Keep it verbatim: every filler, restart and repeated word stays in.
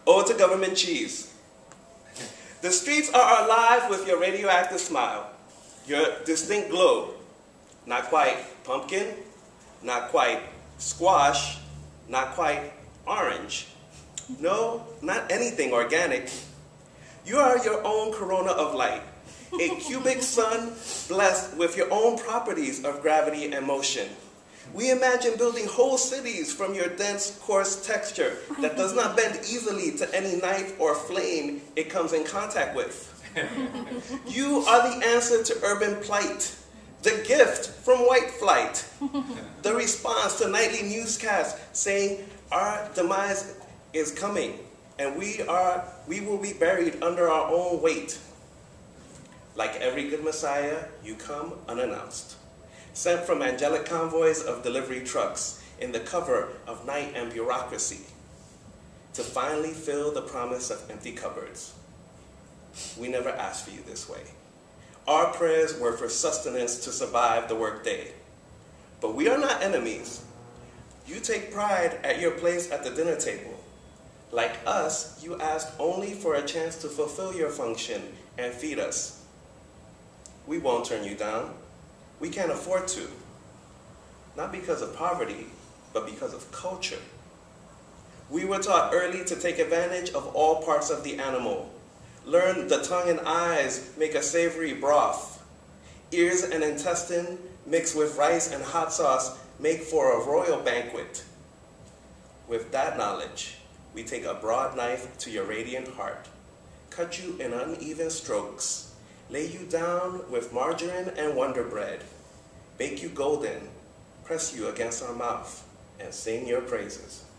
Ode to government cheese. The streets are alive with your radioactive smile, your distinct glow. Not quite pumpkin, not quite squash, not quite orange. No, not anything organic. You are your own corona of light, a cubic sun blessed with your own properties of gravity and motion. We imagine building whole cities from your dense, coarse texture that does not bend easily to any knife or flame it comes in contact with. You are the answer to urban plight, the gift from white flight, the response to nightly newscasts saying our demise is coming and we, are, we will be buried under our own weight. Like every good Messiah, you come unannounced, sent from angelic convoys of delivery trucks in the cover of night and bureaucracy, to finally fill the promise of empty cupboards. We never asked for you this way. Our prayers were for sustenance to survive the workday. But we are not enemies. You take pride at your place at the dinner table. Like us, you asked only for a chance to fulfill your function and feed us. We won't turn you down. We can't afford to. Not because of poverty, but because of culture. We were taught early to take advantage of all parts of the animal. Learn the tongue and eyes make a savory broth. Ears and intestine mixed with rice and hot sauce make for a royal banquet. With that knowledge, we take a broad knife to your radiant heart, cut you in uneven strokes, lay you down with margarine and Wonder Bread, bake you golden, press you against our mouth, and sing your praises.